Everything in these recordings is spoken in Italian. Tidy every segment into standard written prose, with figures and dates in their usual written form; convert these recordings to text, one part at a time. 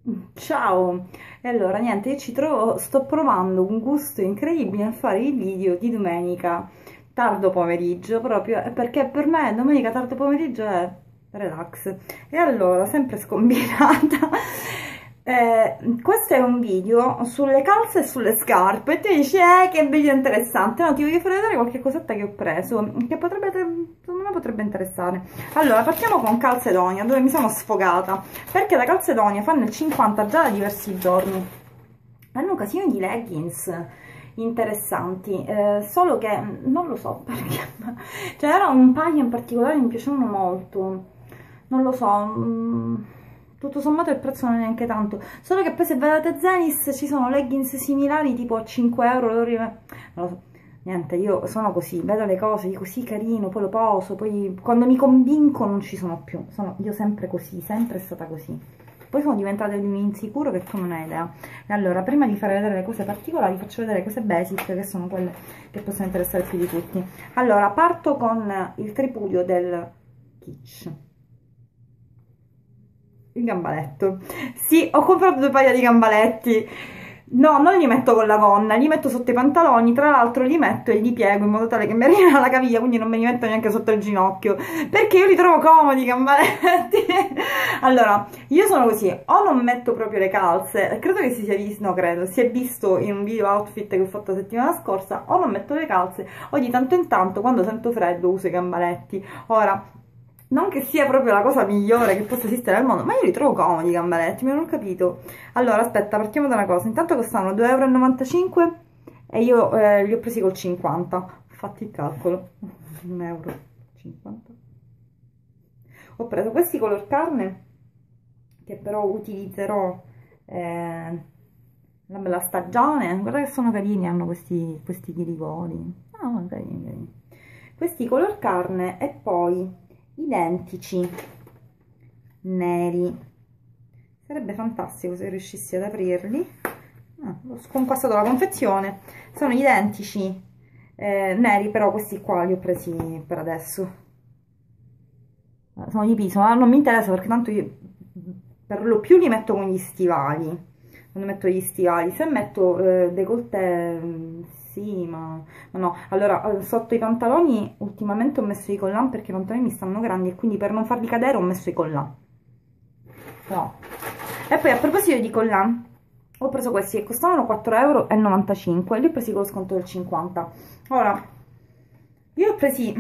Ciao! E allora, niente, sto provando un gusto incredibile a fare i video di domenica tardo pomeriggio, proprio perché per me domenica tardo pomeriggio è relax. E allora, sempre scombinata, questo è un video sulle calze e sulle scarpe. E tu dici, che video interessante! No, ti voglio fare vedere qualche cosetta che ho preso, che secondo me potrebbe interessare. Allora, partiamo con Calzedonia, dove mi sono sfogata, perché da Calzedonia fanno il 50 già da diversi giorni. Hanno un casino di leggings interessanti, solo che non lo so perché, cioè era un paio in particolare che mi piacevano molto, non lo so, tutto sommato il prezzo non è neanche tanto, solo che poi se vedete Zenis ci sono leggings similari tipo a 5 euro, non lo so. Niente, io sono così, vedo le cose, dico sì, carino, poi lo poso, poi quando mi convinco non ci sono più, sono io sempre così, sempre stata così. Poi sono diventata di un insicuro che tu non hai idea. E allora, prima di fare vedere le cose particolari, faccio vedere cose basic, che sono quelle che possono interessare più di tutti. Allora, parto con il tripudio del Kitsch. Il gambaletto. Sì, ho comprato 2 paia di gambaletti. No, non li metto con la gonna, li metto sotto i pantaloni, tra l'altro li metto e li piego in modo tale che mi arrivino alla caviglia, quindi non me li metto neanche sotto il ginocchio, perché io li trovo comodi i gambaletti. Allora, io sono così, o non metto proprio le calze, credo che si sia visto, no credo, si è visto in un video outfit che ho fatto la settimana scorsa, o non metto le calze, o di tanto in tanto, quando sento freddo, uso i gambaletti. Ora, non che sia proprio la cosa migliore che possa esistere al mondo, ma io li trovo comodi i gambaletti, non ho capito. Allora, aspetta, partiamo da una cosa. Intanto costavano 2,95 euro e io li ho presi col 50. Fatti il calcolo. 1,50 euro. Ho preso questi color carne, che però utilizzerò la bella stagione. Guarda che sono carini, hanno questi ghirigori. Ah, carini, carini. Questi color carne e poi identici neri. Sarebbe fantastico se riuscissi ad aprirli. Ho sconquassato la confezione. Sono identici neri, però questi qua li ho presi per adesso. Sono di Piso, ma non mi interessa perché tanto io per lo più li metto con gli stivali. Quando metto gli stivali, se metto décolleté, sì, ma no. Allora, sotto i pantaloni ultimamente ho messo i collant perché i pantaloni mi stanno grandi e quindi per non farli cadere ho messo i collant. No. E poi a proposito di collant, ho preso questi che costavano 4,95 euro e li ho presi con lo sconto del 50. Ora, io ho presi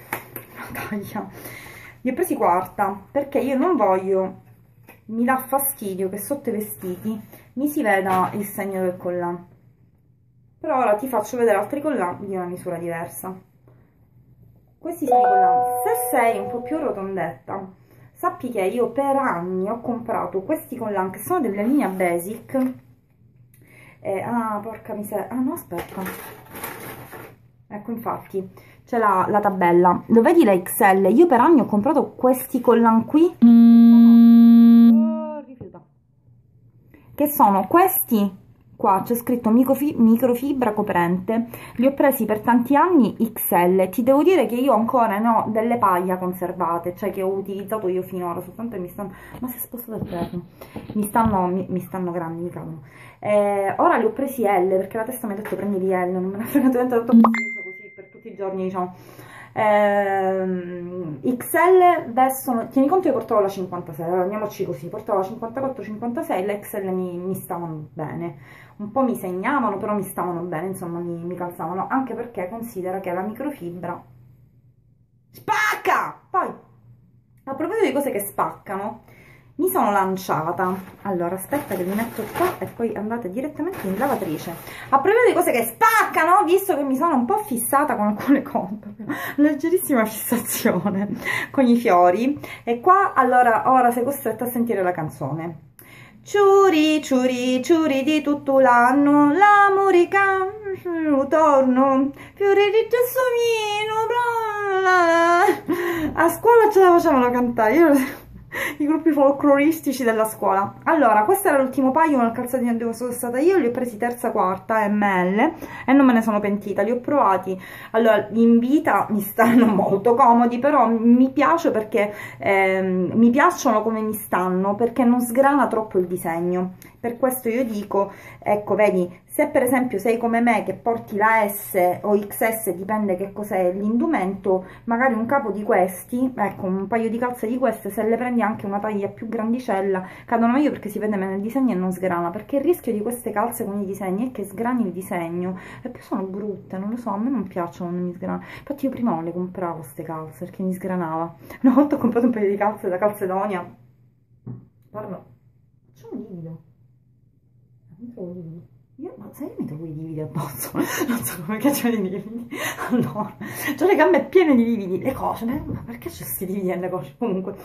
li ho presi quarta perché io non voglio, mi dà fastidio che sotto i vestiti mi si veda il segno del collant. Però ora ti faccio vedere altri collant di una misura diversa. Questi sono i collant. Se sei un po' più rotondetta, sappi che io per anni ho comprato questi collant che sono della linea basic. Ah, porca miseria. Ah, no, aspetta. Ecco, infatti, c'è la tabella. Lo vedi la XL? Io per anni ho comprato questi collant qui. Che sono questi qua, c'è scritto microfibra coprente. Li ho presi per tanti anni XL. Ti devo dire che io ancora ne ho delle paia conservate, cioè che ho utilizzato io finora, soltanto che mi stanno, ma si è spostato il telefono, mi stanno grandi, mi cadono. Ora li ho presi L perché la testa mi ha detto prendi di L, non me ne frega tanto così per tutti i giorni, diciamo. XL vestono, tieni conto che portavo la 56, allora andiamoci così, portavo la 54-56, le XL mi stavano bene, un po' mi segnavano, però mi stavano bene, insomma mi calzavano, anche perché considera che la microfibra spacca! Poi, a proposito di cose che spaccano, mi sono lanciata, allora aspetta che li metto qua e poi andate direttamente in lavatrice. A proposito di cose che spaccano, visto che mi sono un po' fissata con alcune cose, leggerissima fissazione con i fiori, e qua allora ora sei costretta a sentire la canzone. Ciuri, ciuri, ciuri di tutto l'anno, la morica, torno, fiori di gelsomino, bla bla. A scuola ce la facevano cantare, io i gruppi folcloristici della scuola. Allora, questo era l'ultimo paio nel calzatino dove sono stata io, li ho presi terza quarta ml e non me ne sono pentita, li ho provati. Allora, in vita mi stanno molto comodi, però mi piace perché mi piacciono come mi stanno, perché non sgrana troppo il disegno. Per questo io dico, ecco, vedi, se per esempio sei come me che porti la S o XS, dipende che cos'è l'indumento, magari un capo di questi, ecco, un paio di calze di queste, se le prendi anche una taglia più grandicella, cadono meglio perché si vede bene il disegno e non sgrana, perché il rischio di queste calze con i disegni è che sgrani il disegno, e poi sono brutte, non lo so, a me non piacciono, non mi sgranano. Infatti io prima non le compravo queste calze, perché mi sgranava. Una volta ho comprato un paio di calze da Calzedonia, guarda, c'è un livido. Io, ma sai che mi trovo i lividi addosso? Non so come piacciono i lividi. Allora, ho le gambe piene di lividi, le cosce, ma perché c'è questi lividi nelle cosce? Comunque,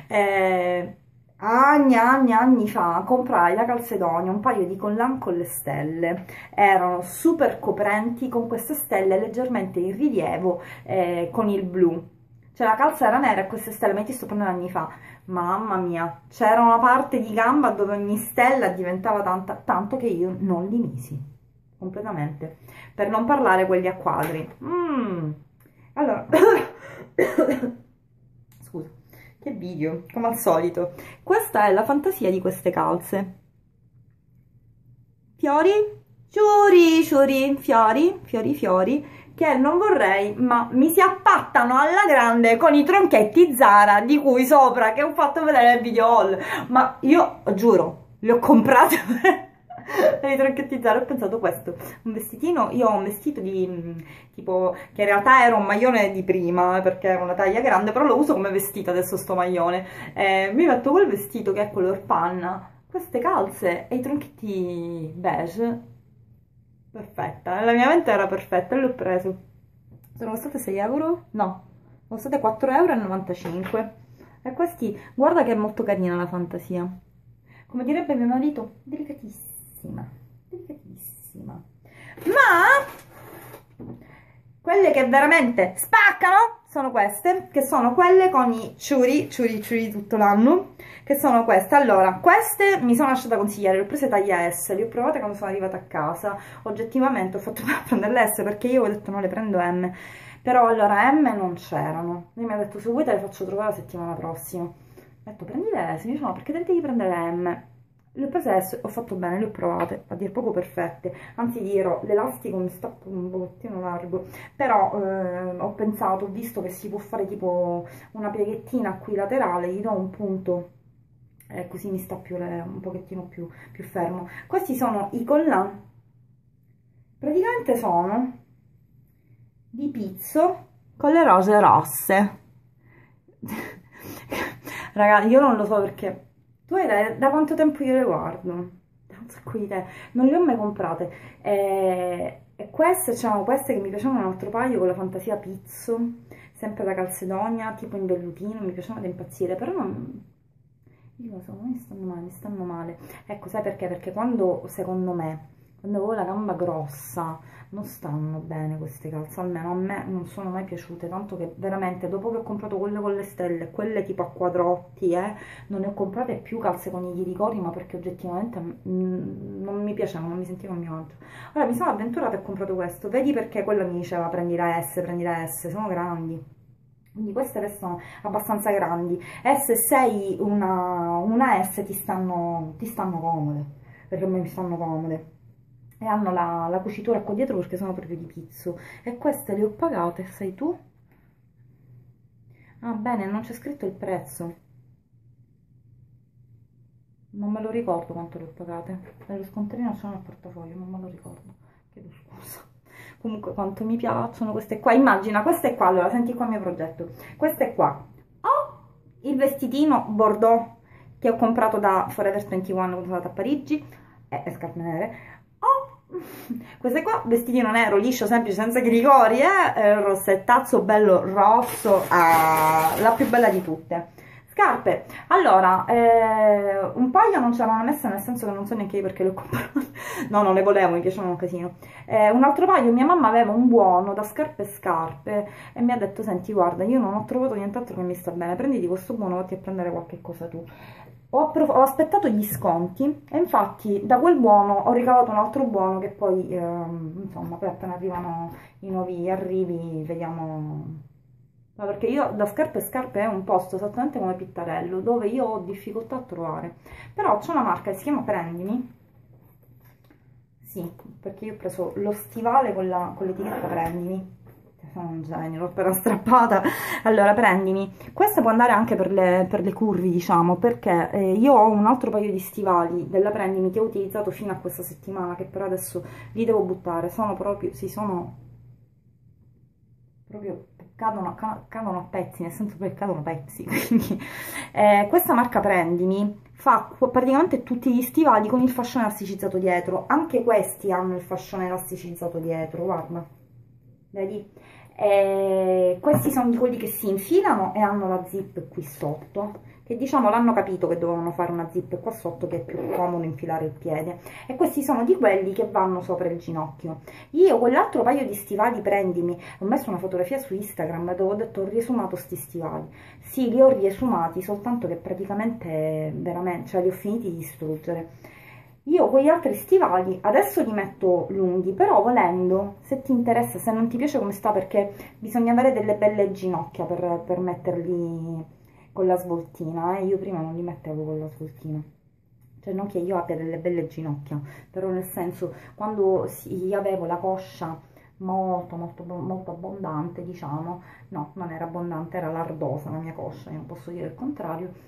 anni fa comprai da Calzedonia un paio di collan con le stelle, erano super coprenti con queste stelle leggermente in rilievo con il blu. Cioè la calza era nera e queste stelle, ma ti sto parlando anni fa, mamma mia, c'era una parte di gamba dove ogni stella diventava tanta, tanto che io non li misi, completamente, per non parlare quelli a quadri. Allora, scusa, che video, come al solito. Questa è la fantasia di queste calze. Fiori, ciuri, ciuri, fiori, fiori, fiori, che non vorrei, ma mi si appattano alla grande con i tronchetti Zara di cui sopra, che ho fatto vedere nel video haul, ma io giuro, li ho comprati per i tronchetti Zara. Ho pensato questo, un vestitino, io ho un vestito di tipo, che in realtà era un maglione di prima, perché era una taglia grande, però lo uso come vestito adesso sto maglione, mi metto quel vestito che è color panna, queste calze e i tronchetti beige, perfetta, nella mia mente era perfetta e l'ho preso. Sono costate 6 euro? No, sono costate 4,95 euro. E questi, guarda che è molto carina la fantasia. Come direbbe mio marito, delicatissima, delicatissima. Ma quelle che veramente spaccano sono queste, che sono quelle con i ciuri, ciuri, ciuri tutto l'anno, che sono queste. Allora, queste mi sono lasciata consigliare, le ho prese taglia S, le ho provate quando sono arrivata a casa, oggettivamente ho fatto per prendere le S perché io ho detto no, le prendo M, però allora M non c'erano, lei mi ha detto se vuoi te le faccio trovare la settimana prossima, ho detto prendi le S, mi dice no perché te devi prendere M. Le ho prese S, ho fatto bene, le ho provate, a dir poco perfette, anzi dirò, l'elastico mi sta un pochettino largo, però ho pensato, ho visto che si può fare tipo una pieghettina qui laterale, gli do un punto, così mi sta più un pochettino più fermo. Questi sono i collan, praticamente sono di pizzo con le rose rosse. Ragazzi, io non lo so perché... Tu hai da quanto tempo io le guardo? Da un sacco di tempo. Non le ho mai comprate. E queste, c'erano queste che mi piacevano un altro paio con la fantasia pizzo, sempre da Calzedonia, tipo in vellutino, mi piacevano da impazzire, però non... Io so, mi stanno male. Ecco, sai perché? Perché quando, secondo me, quando avevo la gamba grossa, non stanno bene queste calze, almeno a me non sono mai piaciute, tanto che veramente dopo che ho comprato quelle con le stelle, quelle tipo a quadrotti, non ne ho comprate più calze con i ghiricori, ma perché oggettivamente non mi piacevano, non mi sentivo a mio agio. Ora mi sono avventurata e ho comprato questo, vedi perché quella mi diceva prendi la S, sono grandi. Quindi queste restano abbastanza grandi, e se sei una S ti stanno comode, perché a me mi stanno comode. E hanno la cucitura qua dietro perché sono proprio di pizzo, e queste le ho pagate, sai tu? Ah bene, non c'è scritto il prezzo, non me lo ricordo quanto le ho pagate, nello scontrino c'è nel portafoglio, non me lo ricordo, chiedo scusa. Comunque quanto mi piacciono queste qua, immagina queste qua, allora senti qua il mio progetto, queste qua, ho il vestitino bordeaux che ho comprato da Forever 21 quando sono andata a Parigi, e scarpe nere. Queste qua, vestitino nero, liscio, semplice, senza ghirigori, rossettazzo bello rosso, la più bella di tutte. Scarpe, allora, un paio non ce l'hanno messa, nel senso che non so neanche io perché le ho comprate, no, non le volevo, mi piacevano un casino. Un altro paio, mia mamma aveva un buono da scarpe e scarpe e mi ha detto, senti, guarda, io non ho trovato nient'altro che mi sta bene, prenditi questo buono, vatti a prendere qualche cosa tu. Ho aspettato gli sconti e infatti da quel buono ho ricavato un altro buono che poi, insomma, poi appena arrivano i nuovi arrivi, vediamo... No, perché io da scarpe e scarpe è un posto esattamente come Pittarello, dove io ho difficoltà a trovare. Però c'è una marca che si chiama Prendimi. Sì, perché io ho preso lo stivale con l'etichetta Prendimi. Sono un genio, l'ho appena strappata. Allora, Prendimi. Questa può andare anche per le curvi, diciamo, perché io ho un altro paio di stivali della Prendimi che ho utilizzato fino a questa settimana, che però adesso li devo buttare. Sono proprio, sì, sono proprio... Cadono a pezzi, nel senso che cadono pezzi, quindi questa marca Prendimi fa praticamente tutti gli stivali con il fascione elasticizzato dietro, anche questi hanno il fascione elasticizzato dietro, guarda, vedi? Questi sono di quelli che si infilano e hanno la zip qui sotto, che diciamo l'hanno capito che dovevano fare una zip qua sotto che è più comodo infilare il piede, e questi sono di quelli che vanno sopra il ginocchio. Io quell'altro paio di stivali Prendimi, ho messo una fotografia su Instagram dove ho detto ho riesumato sti stivali, sì, li ho riesumati, soltanto che praticamente veramente, cioè li ho finiti di distruggere. Io quegli altri stivali adesso li metto lunghi, però volendo, se ti interessa, se non ti piace come sta, perché bisogna avere delle belle ginocchia per metterli con la svoltina, io prima non li mettevo con la svoltina, cioè non che io abbia delle belle ginocchia, però nel senso, quando avevo la coscia molto abbondante, diciamo, no, non era abbondante, era lardosa la mia coscia, io non posso dire il contrario,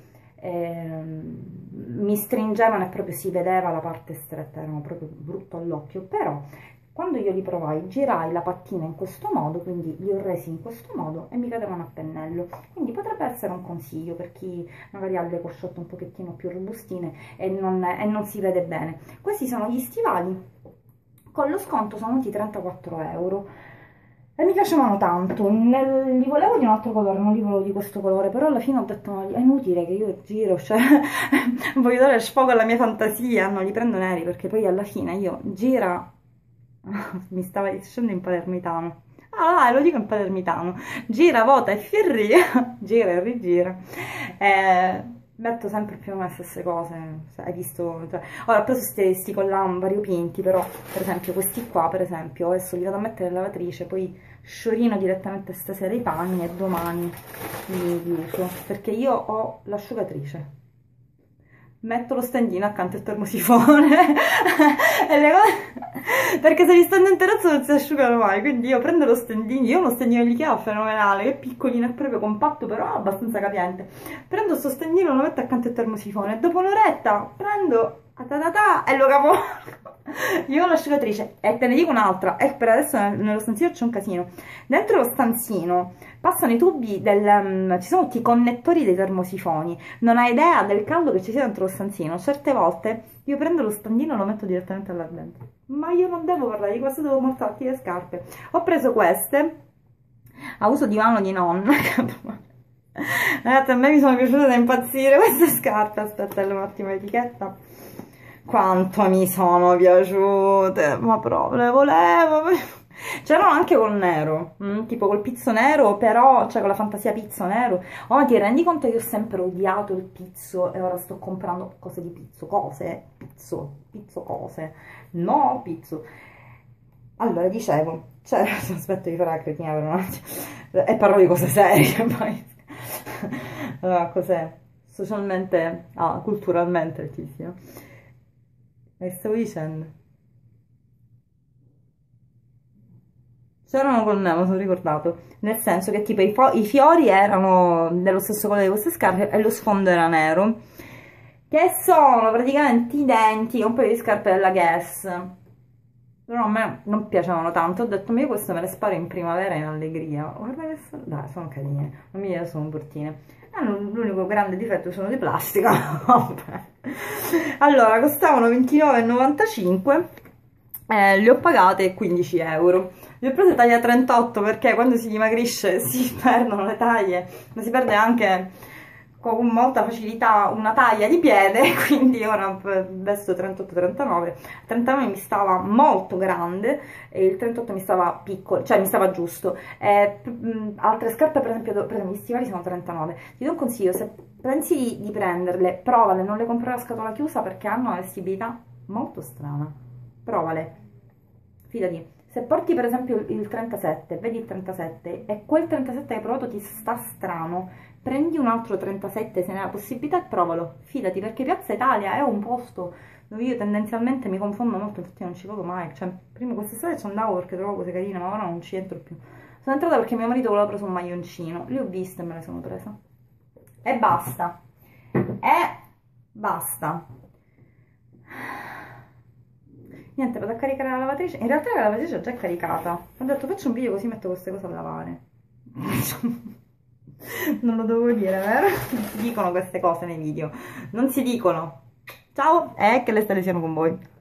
mi stringevano e proprio si vedeva la parte stretta, erano proprio brutto all'occhio, però quando io li provai, girai la pattina in questo modo, quindi li ho resi in questo modo e mi cadevano a pennello, quindi potrebbe essere un consiglio per chi magari ha le cosciotte un pochettino più robustine e non si vede bene. Questi sono gli stivali, con lo sconto sono venuti 34 euro. E mi piacevano tanto, li volevo di un altro colore, non li volevo di questo colore, però alla fine ho detto no, è inutile che io giro, cioè voglio dare sfogo alla mia fantasia, non li prendo neri perché poi alla fine io gira, mi stava dicendo in palermitano, ah lo dico in palermitano, gira, vota e firri, gira e rigira, metto sempre più o meno le stesse cose, hai visto, cioè, ora ho preso questi collan variopinti, però per esempio questi qua, per esempio, adesso li vado a mettere in lavatrice, poi sciorino direttamente stasera i panni e domani li uso, perché io ho l'asciugatrice, metto lo standino accanto al termosifone e le cose, perché se li stendo in terrazzo non si asciugano mai, quindi io prendo lo standino, io ho uno standino di Ikea fenomenale, che è piccolino, è proprio compatto, però abbastanza capiente, prendo questo standino, lo metto accanto al termosifone e dopo un'oretta prendo e lo capo. Io ho l'asciugatrice e te ne dico un'altra, e per adesso nello stanzino c'è un casino, dentro lo stanzino passano i tubi ci sono tutti i connettori dei termosifoni, non hai idea del caldo che ci sia dentro lo stanzino, certe volte io prendo lo standino e lo metto direttamente là dentro, ma io non devo parlare di questo, devo mostrarti le scarpe. Ho preso queste a uso di mano di nonna. Ragazzi, a me mi sono piaciute da impazzire queste scarpe, aspetta, un attimo l'etichetta, quanto mi sono piaciute, ma proprio le volevo. C'erano anche col nero, tipo col pizzo nero, però, cioè con la fantasia pizzo nero. Oh, ma ti rendi conto che io ho sempre odiato il pizzo e ora sto comprando cose di pizzo, pizzo cose, no pizzo. Allora, dicevo, cioè, aspetta di fare la cretina per un attimo, e parlo di cose serie, poi, allora, cos'è? Socialmente, culturalmente altissimo. E stavo dicendo? C'erano col nero, mi sono ricordato, nel senso che tipo i fiori erano dello stesso colore di queste scarpe e lo sfondo era nero, che sono praticamente identiche a un paio di scarpe della Guess, però a me non piacevano tanto, ho detto ma io queste me le sparo in primavera in allegria, guarda che sono, dai, sono carine, non mi sono bruttine, l'unico grande difetto sono di plastica. Allora costavano 29,95 €, le ho pagate 15 euro. Le ho prese taglia 38 perché quando si dimagrisce si perdono le taglie, ma si perde anche con molta facilità una taglia di piede, quindi ora vesto 38-39. 39 mi stava molto grande e il 38 mi stava piccolo, cioè mi stava giusto. Altre scarpe, per esempio gli stivali sono 39. Ti do un consiglio: se pensi di prenderle, provale, non le comprare a scatola chiusa perché hanno una vestibilità molto strana. Provale, fidati. Se porti per esempio il 37, vedi il 37 e quel 37 che hai provato ti sta strano, prendi un altro 37 se ne hai la possibilità e provalo, fidati, perché Piazza Italia è un posto dove io tendenzialmente mi confondo molto, infatti non ci vado mai, cioè prima quest'estate ci andavo perché trovavo cose carine, ma ora non ci entro più. Sono entrata perché mio marito voleva preso un maglioncino, le ho viste e me le sono presa. E basta. E basta. Niente, vado a caricare la lavatrice. In realtà la lavatrice è già caricata. Ho detto faccio un video così metto queste cose a lavare. Non lo devo dire, vero? Non si dicono queste cose nei video. Non si dicono. Ciao e che le stelle siano con voi.